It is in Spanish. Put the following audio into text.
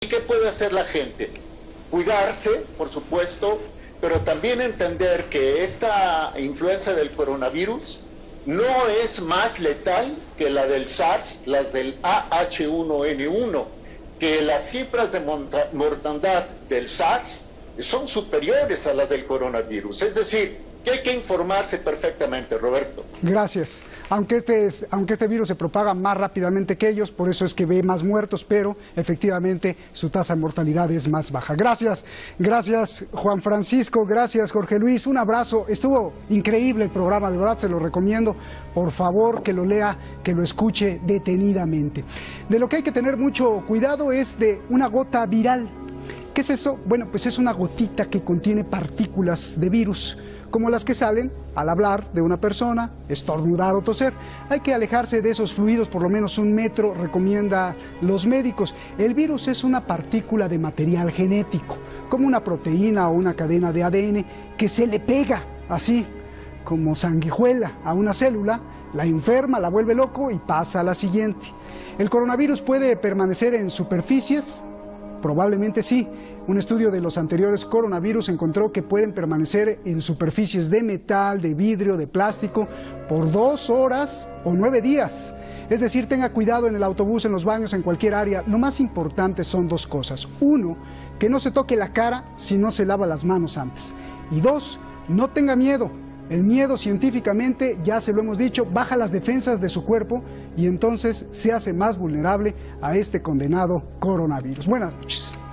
¿Qué puede hacer la gente? Cuidarse, por supuesto, pero también entender que esta influenza del coronavirus no es más letal que la del SARS, las del AH1N1, que las cifras de mortandad del SARS son superiores a las del coronavirus. Es decir, que hay que informarse perfectamente, Roberto. Gracias. Aunque este virus se propaga más rápidamente que ellos, por eso es que ve más muertos, pero efectivamente su tasa de mortalidad es más baja. Gracias, gracias Juan Francisco, gracias Jorge Luis, un abrazo. Estuvo increíble el programa, de verdad se lo recomiendo. Por favor, que lo lea, que lo escuche detenidamente. De lo que hay que tener mucho cuidado es de una gota viral. ¿Qué es eso? Bueno, pues es una gotita que contiene partículas de virus, como las que salen al hablar de una persona, estornudar o toser. Hay que alejarse de esos fluidos por lo menos 1 metro, recomienda los médicos. El virus es una partícula de material genético, como una proteína o una cadena de ADN que se le pega así, como sanguijuela a una célula, la enferma, la vuelve loco y pasa a la siguiente. ¿El coronavirus puede permanecer en superficies? Probablemente sí. Un estudio de los anteriores coronavirus encontró que pueden permanecer en superficies de metal, de vidrio, de plástico por 2 horas o 9 días. Es decir, tenga cuidado en el autobús, en los baños, en cualquier área. Lo más importante son 2 cosas. 1, que no se toque la cara si no se lava las manos antes. Y 2, no tenga miedo. El miedo científicamente, ya se lo hemos dicho, baja las defensas de su cuerpo y entonces se hace más vulnerable a este condenado coronavirus. Buenas noches.